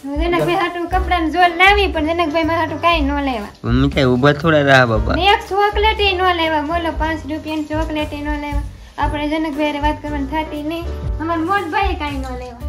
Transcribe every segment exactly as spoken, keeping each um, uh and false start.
જનકભાઈ હાટુ કપડાને જોર લાવી પણ જનકભાઈ માં હાટુ કાઈ નો લેવા મમ્મી કઈ ઊભા થોડા રહા બાબા ને એક ચોકલેટ નો લેવા બોલો પાંચ રૂપિયાની ચોકલેટ નો લેવા આપણે જનકભાઈ વાત કરવાની થાતી નહીં અમાર મોટભાઈ કાઈ નો લેવા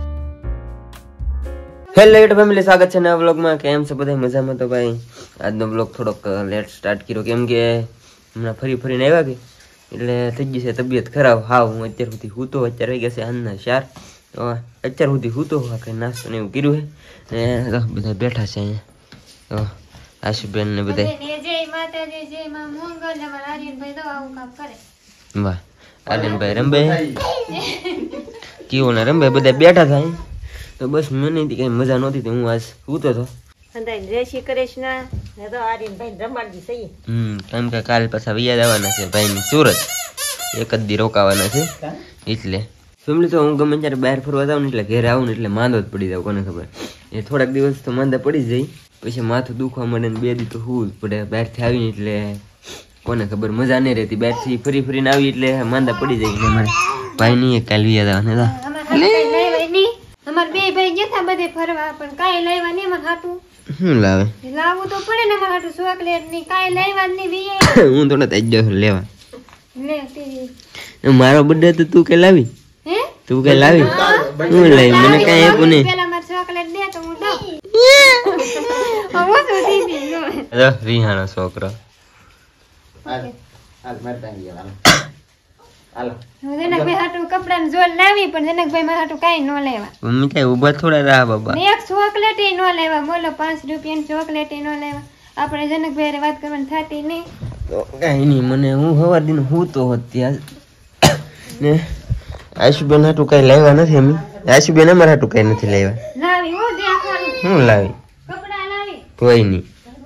હેલો યુટ્યુબ ફેમિલી સ્વાગત છે નવા વ્લોગમાં કેમ છો બધા મજામાં તો ભાઈ આજનો વ્લોગ થોડોક લેટ સ્ટાર્ટ કર્યો કેમ કે હમણાં ફરી ફરીને આવ્યા કે એટલે થઈ ગઈ છે તબિયત ખરાબ હાવ હું અત્યાર સુધી હૂતો અત્યારે આવી ગયા છે આજના ચાર તો અત્યાર સુધી હૂતો કંઈ નાસ્તો ને એવું કર્યું છે ને તો બધા બેઠા છે અહીંયા તો આશુબેન ને બધા જય માતાજી જય માં મંગલ અમારા આર્યનભાઈ તો આવું કામ કરે વાહ આર્યનભાઈ રંબે કેવું ને રંબે બધા બેઠા થાય તો બસ મને કઈ મજા નહોતી તો હું આજ સૂતો હતો અંદાઈ રેશી કરેશ ના ને તો આર્યનભાઈ રમાડી સહી હમ કેમ કે કાલ પાછા વૈયા જવાના છે ભાઈની સુરત એક જ દી રોકાવાના છે એટલે ફેમિલી તો હું ગમે ત્યારે બહાર ફરવા જાઉં ને એટલે ઘરે આવું ને એટલે માંદો જ પડી જાવ કોને ખબર એ થોડાક દિવસ તો માંદા પડી જાય પછી માથું દુખવા મળે ને બે દી તો હું જ પડે બહારથી આવીને એટલે કોને ખબર મજા નહીં રહેતી બહારથી ફરી ફરીને આવી એટલે માંદા પડી જાય એટલે મારે ભાઈ નહીં કાલ વૈયા જવાના અમાર બે ભાઈ ગયા બધે ફરવા પણ કાઈ લાવ્યા નહીં અમાર હાટું શું લાવે લાવવું તો પડે ને અમાર હાટું ચોકલેટ ની કાઈ લાવ્યા નહીં વીએ હું તો નથી જ લેવા લે તે મારો બર્થડે તો તું કે લાવી હે તું કે લાવી હું લાવી મને કઈ આપ્યું નહીં પેલા માર ચોકલેટ દે તો હું દઉં હવે તો દીદી અરે રીહાનો છોકરો હાલ હાલ મારતા ગયા હાલો જનકભાઈ હાટુ કપડાને જોર લાવી પણ જનકભાઈ માં હાટુ કાઈ નો લેવા મમ્મી કઈ ઊભા થોડા રહા બાબા ને એક ચોકલેટ નો લેવા બોલો પાંચ રૂપિયાની ચોકલેટ નો લેવા આપણે જનકભાઈ વાત કરવાની થાતી નહીં તો કઈ નહીં મને હું સવાર દિન હું તો ત્યાં ને આશુબેન હાટુ કઈ લાવ્યા નથી અમે આશુબેન અમારા હાટુ કઈ નથી લાવ્યા લાવી હો દેખાડું હું લાવી કપડા લાવી કોઈ નહીં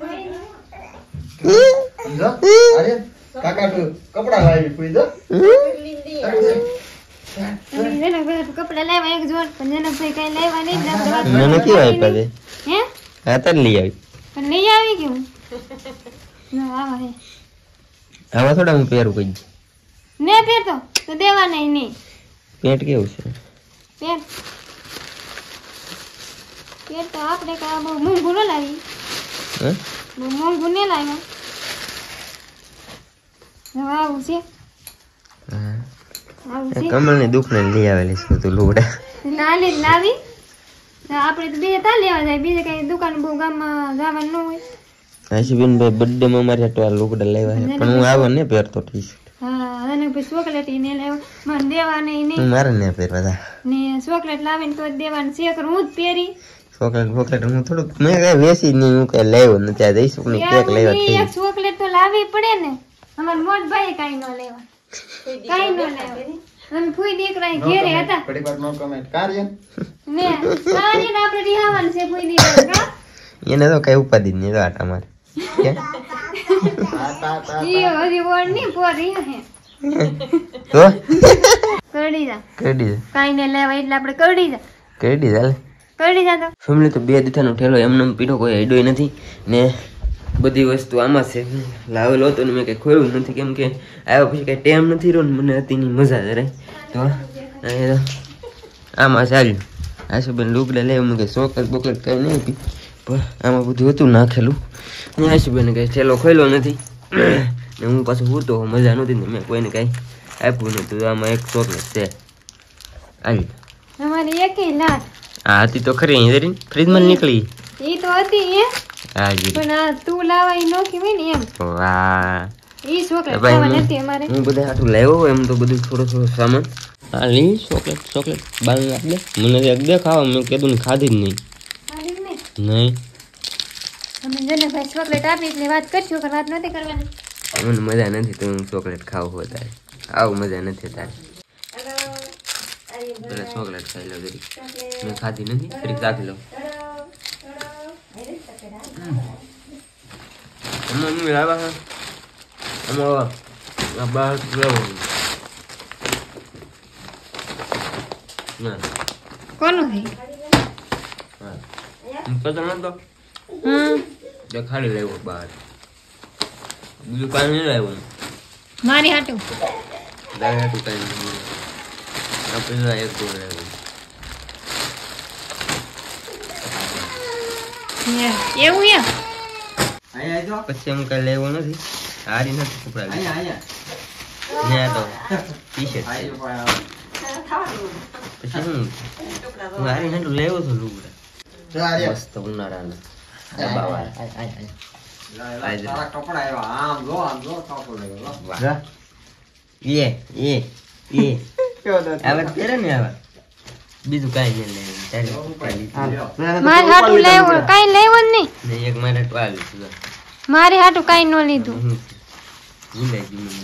અરે કાકા કપડા લાવી કોઈ દો જનકભાઈ કપડા લેવા એક જોડ પણ જનકભાઈ કઈ લેવા નહીં મને કેવા આપ્યા છે હે હા તાર લઈ આવી પણ લઈ આવી કેવું ના આવા હે આવા થોડા હું પહેરું કઈ ને પહેરતો તો દેવા નહીં નહીં પેટ કેવું છે પેર પેર તો આપણે કા બહુ મોંઘું ન લાવી હે બહુ મોંઘું નહીં લાવ્યા હવે આવું છે આવું છે કમલ ને દુઃખ ને લઈ આવેલી છે તું લુગડા લાલી લાવી આપણે તો બે તા લેવા જાય બીજે કઈ દુકાન બહુ ગામમાં જવાનું ન હોય આશુબેન ભાઈ બર્થડે માં મારે હાટુ આ લુગડા લાવ્યા છે પણ હું આવો ને પહેરતો ટી શર્ટ હા અને પછી ચોકલેટ ને લેવા મને દેવા નહીં નહીં મારે ને પહેરવા તા ને ચોકલેટ લાવીને તો દેવાનું છે કર હું જ પહેરી ચોકલેટ ચોકલેટ હું થોડુંક મેં કઈ વેસી નહીં હું કઈ લાવ્યો નથી આ જઈશું ને કેક લાવ્યા છે એક ચોકલેટ તો લાવવી પડે ને અમાર મોટ ભાઈ કાઈ ન લેવા કાઈ ન લેવા અમે ફૂઈ દીકરા ઘેરે હતા ઘડી વાર નો કમેન્ટ કાર્ય ને કાની ને આપણે રિહાવાનું છે ફૂઈ દીકરા એને તો કઈ ઉપાધિ નહીં તો આટા મારે ઈ હજી વોડ ની પોરી હે તો કરડી જા કેડી કાઈ ને લેવા એટલે આપણે કરડી જા કેડી ચાલે કરડી જા તો ફેમિલી તો બે દીથાનો ઠેલો એમને પીઠો કોઈ આઈડોય નથી ને બધી વસ્તુ આમાં છે લાવેલો હતો ને મેં કઈ ખોયું નથી કેમ કે આવ્યા પછી કઈ ટાઈમ નથી રહ્યો ને મને અતિની મજા જરાય તો આમાં ચાલ્યું આશુબેન લુગડા લે મેં કઈ ચોકલેટ બોકલેટ કઈ નહીં હતી પણ આમાં બધું હતું નાખેલું ને આશુબેને કઈ ઠેલો ખોલ્યો નથી ને હું પાછું હું તો મજા નહોતી ને મેં કોઈને કઈ આપ્યું નતું આમાં એક ચોકલેટ છે આવી અમારી એકેય લાટ આ હતી તો ખરી અહીં જરી ફ્રીજમાં નીકળી ઈ તો હતી હે હાજી પણ આ તું લાવાઈ નોખી હોય ને એમ વાહ ઈ ચોકલેટ ખાવા નથી અમારે હું બધા હાટું લાવ્યો એમ તો બધું થોડો થોડો સામાન હા લઈ ચોકલેટ ચોકલેટ બાર આપ દે મને એક દે ખાવા મેં કીધું ને ખાધી જ નહીં નહીં અમે જને ભાઈ ચોકલેટ આપી એટલે વાત કરશું કે વાત નથી કરવાની મને મજા નથી તો હું ચોકલેટ ખાવું હોય તારે આવું મજા નથી તારે પેલા ચોકલેટ ખાઈ લો જરી મેં ખાધી નથી ફરી રાખી લો મમ્મી લાવ્યા છે અમારા બહાર લેવો ના કોનું છે હા પતો નતો હમ જે ખાલી લેવો બહાર બીજું કાંઈ નહીં લાવ્યું મારી હાટું દાય હાટું કાંઈ નહીં આપણે એક દોડ લાવ્યું એવું એમ અહીંયા જો પછી એમ કઈ લેવું નથી હારી નથી કપડા અહીંયા અહીંયા ને આ તો ટી શર્ટ પછી હું હું હારી નથી લેવું છું લુગડા જો આર્યા મસ્ત ઉનાળાના બાવા તારા કપડા આવ્યા આમ જો આમ જો કાપો લાગ્યો વાહ એ એ એ આવા પહેરે ને આવા બીજું કાંઈ નહીં લેવું તારે મારે હાટું લેવું કાંઈ લેવું જ નહીં ને એક મારે ટવાલ છે મારે હાટું કાંઈ ન લીધું ભૂલાઈ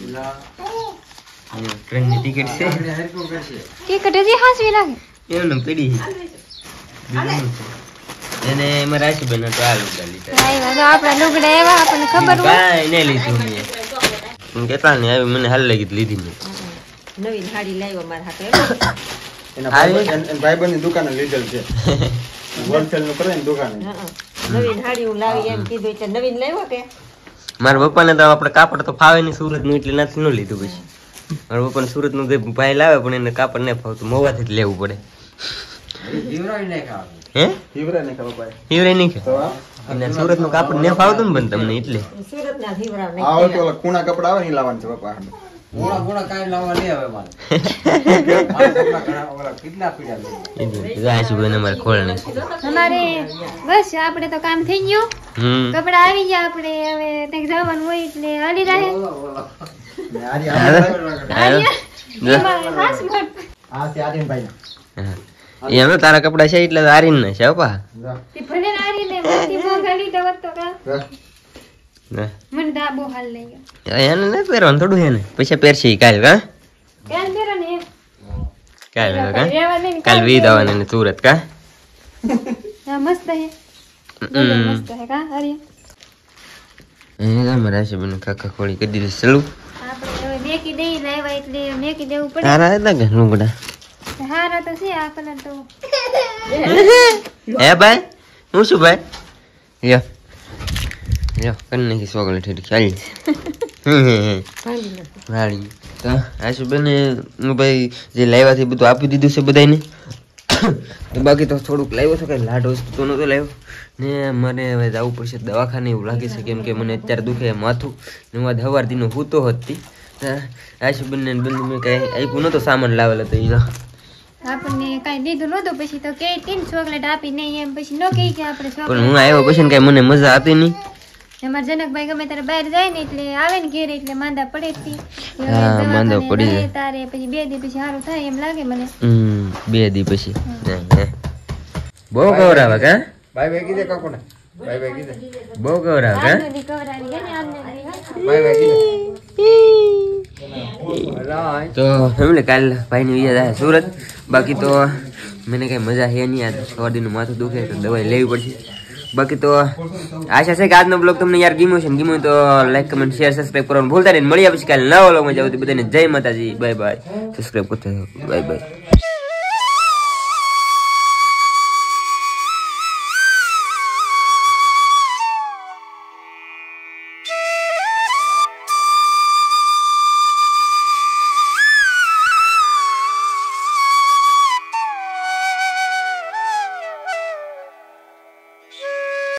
ગયું ટ્રેનની ટિકિટ છે ટિકિટ હજી હાંસવી લાગે એમને પડી બીજું એને એમાં રાશીબેન ટવાલ ઉડા લીધા આવ્યા તો આપણા લુગડા એવા આપણને ખબર હોય કાંઈ નહીં લીધું મેં કેટલા ને આવી મને હાલ લાગી લીધી મેં નવીન હાડી લાવ્યો મારા હાથે એના ભાઈ એના ભાઈબંધની દુકાને લીધેલ છે હોલસેલ નું કરે ને દુકાને નવીન હાડી હું લાવી એમ કીધું એટલે નવીન લાવ્યો કે મારા પપ્પાને તો આપણે કાપડ તો ફાવે નહીં સુરત નું એટલે નથી ન લીધું પછી મારા પપ્પાને સુરત નું જે ભાઈ લાવે પણ એને કાપડ નહીં ફાવતું મોવાથી જ લેવું પડે જીવરાઈ નહીં ખાવાનું હે જીવરાઈ નહીં ખાવા ભાઈ હિવરે નહીં કે તો આ અને સુરત નું કાપડ નહીં ફાવતું ને પણ તમને એટલે સુરત ના ધીવરાવ આ હોય તો ઓલા કુણા કપડા આવે ને ઈ લાવવાનું છે પપ્પા ગોળા ગોળા કાઈ લાવવા નહીં આવે મારે મારા કપડા ઘણા ઓલા કેટલા પીડ્યા રાશીબેન અમારે ખોળ નહીં અમારે બસ આપણે તો કામ થઈ ગયું હમ કપડા આવી ગયા આપણે હવે ત્યાં જવાનું હોય એટલે હાલી રહે ને આર્યા એમાં હાસ મોટ આ છે આર્યન ભાઈ એમ તો તારા કપડા છે એટલે હારીને ના છે પા તે ભલે નારી ને મોટી મોંઘાડી તો વત્તો કા મને દા બહુ હાલ લઈ ગયો એને નહીં પહેરવાનું થોડું એને પૈસા પહેરશે ઈ કાલ કા કેમ પેરો ને કાલ કા રેવા દે ને કાલ વી દાવાને ને સુરત કા હા મસ્ત હે બહુ મસ્ત હે કા અરે એને તો રાશીબેન કાકા ખોળી કરી દીધી ચલું આપણે હવે મેકી દઈ લાવ્યા એટલે મેકી દેવું પડે તારા હતા કે લુગડા હારા તો છે આ કલર તો હે ભાઈ હું શું ભાઈ લ્યો લ્યો કન નાખી સોગલ ઠેરી ચાલી વાળી તો આશુબેન હું ભાઈ જે લાવ્યાથી બધું આપી દીધું છે બધાને બાકી તો થોડુંક લાવ્યો છો કે લાડ વસ્તુ તો નતો લાવ્યો ને મને હવે જવું પડશે દવાખાને એવું લાગે છે કેમ કે મને અત્યારે દુખે માથું ને હું સવારથી નું હૂતો હતી આશુબેન ને બંધ મેં કાંઈ આપ્યું નતો સામાન લાવેલો તો એ આપણને કાઈ દીધું નતું પછી તો કે તીન ચોકલેટ આપી નહીં એમ પછી નો કહી કે આપણે પણ ચોકલેટ હું આવ્યો પછી ને કાંઈ મને મજા આપી નહીં અમાર જનકભાઈ ગમે ત્યારે બહાર જાય ને એટલે આવે ને ઘેર એટલે માંદા પડે જ તી. હા, માંદા પડી જાય. તારે પછી બે દી પછી સારું થાય એમ લાગે મને. હમ બે દી પછી બહુ ગૌરાવા કા બાય બાય કીધે કાકોને બાય બાય કીધે બહુ ગૌરાવા કા આનો દી કવરાવી ગયા ને આમને દી, હા. બાય બાય કીધે તો હમણે કાલ ભાઈ ની યાદ આવે સુરત. બાકી તો મને કઈ મજા હે નહીં. આ સવારથી નું માથું દુખે તો દવાઈ લેવી પડશે. બાકી તો આશા છે કે આજનો બ્લોગ તમને યાર ગમ્યો છે ને ગમ્યો તો લાઈક કમેન્ટ શેર સબસ્ક્રાઇબ કરવાનું ભૂલતા નહીં. મળી પછી કાલે નવા બ્લોગમાં જાવ બધાને જય માતાજી. Bye bye. સબસ્ક્રાઇબ કરતા બાય બાય.